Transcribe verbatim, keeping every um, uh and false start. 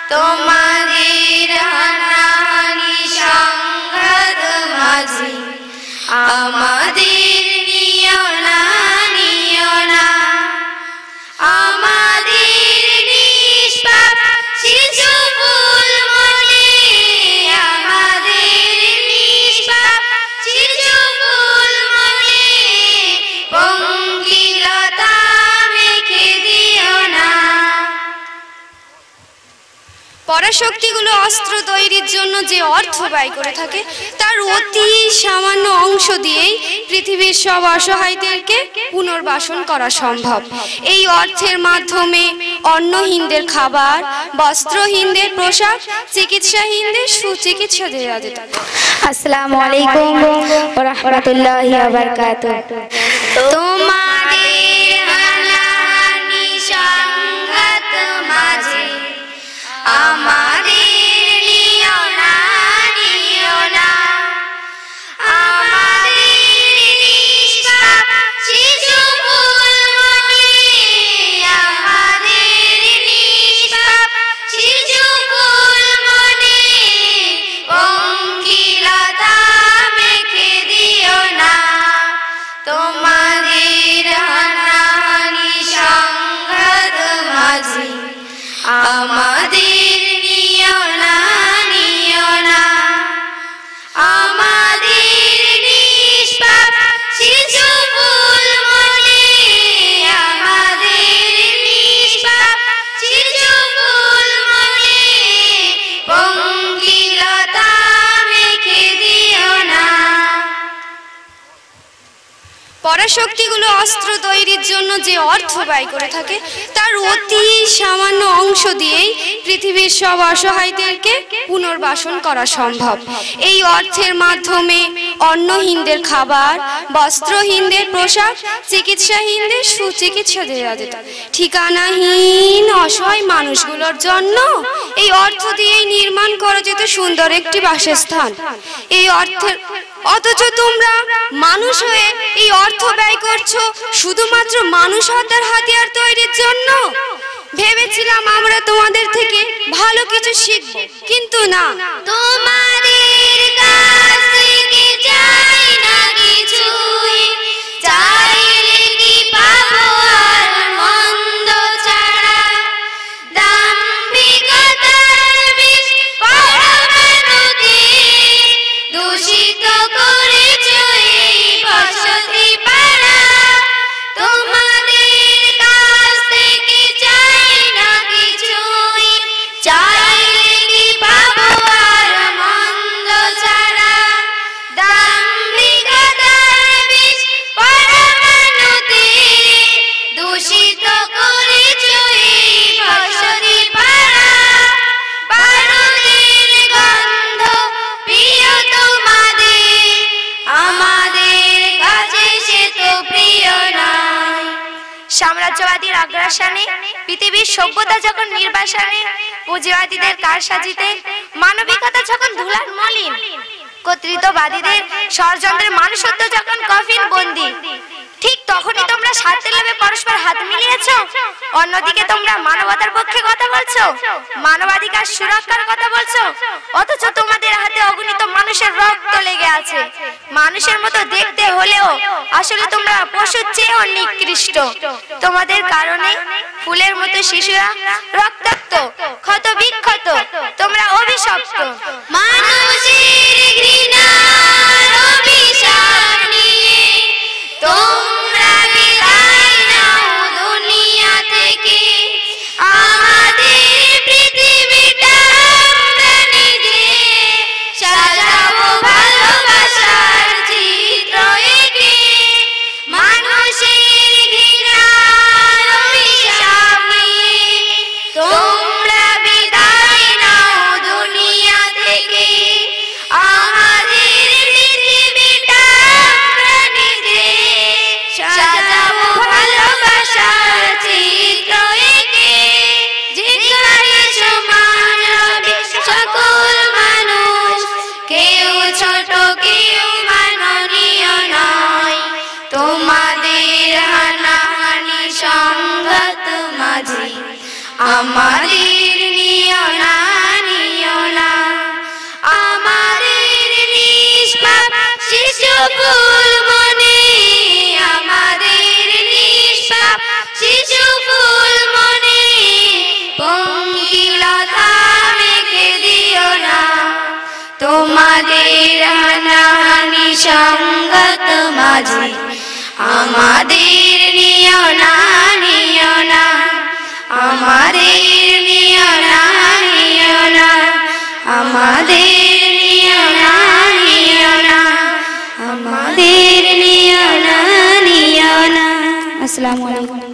তোমাদের হানাহানি সংঘাত মাঝে আমাদের নিও না নিও না আমাদের নিষ্পাপ শিশু ফুল মনে আমাদের নিষ্পাপ শিশু ফুল মনে পঙ্কিলতা মেখে দিও না। পরাশক্তিগুলো অস্ত্র তৈরির জন্য যে অর্থ ব্যয় করে থাকে তার অতি সামান্য অংশ দিয়েই পৃথিবীর সব অসহায়দেরকে পুনর্বাসন করা সম্ভব। এই অর্থের মাধ্যমে অন্নহীনদের খাবার, বস্ত্রহীনদের পোশাক, চিকিৎসাহীনদের সুচিকিৎসা দেওয়া যেত। আসসালামু আলাইকুম ওয়া রাহমাতুল্লাহি ওয়া বারাকাতুহু। তোমাদের হানাহানি সংঘাত মাঝে আমাদের নিও না নিও না আমাদের নিষ্পাপ শিশু ফুল মনে আমাদের নিষ্পাপ শিশু ফুল মনে পঙ্কিলতা মেখে দিও না। তোমাদের হানাহানি সংঘাত মাঝে আমাদের নিও না নিও না আমাদের নিষ্পাপ শিশু ফুল মনে আমাদের নিষ্পাপ শিশু ফুল মনে পঙ্কিলতা মেখে দিও না। পরাশক্তিগুলো অস্ত্র তৈরির জন্য যে অর্থ ব্যয় করে থাকে তার অতি সামান্য অংশ দিয়েই পৃথিবীর সব অসহায়দেরকে পুনর্বাসন করা সম্ভব। এই অর্থের মাধ্যমে অন্নহীনদের খাবার, বস্ত্রহীনদের পোশাক, চিকিৎসাহীনদের সুচিকিৎসা দেওয়া যেত। ঠিকানাহীন অসহায় মানুষগুলোর জন্য এই অর্থ দিয়েই নির্মাণ করা যেত সুন্দর একটি বাসস্থান। এই অর্থের অথচ তোমরা মানুষ হয়ে এই অর্থ ব্যয় করছো শুধুমাত্র মানুষ হত্যার হাতিয়ার তৈরির জন্য। ভেবেছিলাম আমরা তোমাদের থেকে ভালো কিছু শিখব, কিন্তু না। তোমাদের কাছ থেকে চাই না কিছুই, চাইলে কি পাবো আর মন্দ ছাড়া? দাম্ভিকতার বিষ পরমাণুতে দূষিত করেছো এই বসতি পাড়া। তোমাদের কাছ থেকে চাই না কিছুই, চাইলে কি পাবো আর মন্দ ছাড়া? দাম্ভিকতার বিষ পরমাণুতে দূষিত করেছো এই বসতি পাড়া। বারুদের গন্ধ প্রিয় তোমাদের, আমাদের কাছে সে তো প্রিয় নয়। সাম্রাজ্যবাদীর আগ্রাসনে, পৃথিবীর সভ্যতা যখন নির্বাসনে, পুঁজিবাদীদের কারসাজিতে, মানবিকতা যখন ধুলার মলিন, কর্তৃত্ববাদীদের ষড়যন্ত্রের মানুষত্ব যখন কফিন বন্দী, ঠিক তখনই তোমরা স্বার্থের লোভে পরস্পর হাত মিলিয়েছো। অন্যদিকে তোমরা মানবতার পক্ষে কথা বলছো, মানবাধিকার সুরক্ষার কথা বলছো, অথচ তোমাদের হাতে অগণিত মানুষের রক্ত লেগে আছে। মানুষের মতো দেখতে হলেও আসলে তোমরা পশুর চেয়েও নিকৃষ্ট। তোমাদের কারণে ফুলের মতো শিশুরা রক্তাক্ত, ক্ষত বিক্ষত, তোমরা অভিশপ্ত। মানুষের ঘৃণার অভিশাপ নিয়ে তোমরা বিদায় নাও দুনিয়া থেকে। আমাদের পৃথিবীটা আমরা নিজে সাজাবো ভালোবাসার চিত্র এঁকে। মানুষের ঘৃণার অভিশাপ নিয়ে তোমরা বিদায় নাও দুনিয়া থেকে। আমাদের পৃথিবীটা আমরা নিজে সাজাবো ভালোবাসার চিত্র এঁকে। যেখানে সমান হবে সকল মানুষ, কেউ ছোট কেউ মাননীয় নয়। তোমাদের হানাহানি সংঘাত মাঝে আমাদের নিও না ফুল মনে আমাদের নিষ্পাপ শিশু ফুল মনে পঙ্কিলতা মেঘে দিও না তোমাদের হানাহানি সঙ্গত মাঝে আমাদের নিও না নিও না আমাদের নিও না নিও না আমাদের নিও না নিও না আমাদের নিও না নিও না। আসসালামু আলাইকুম।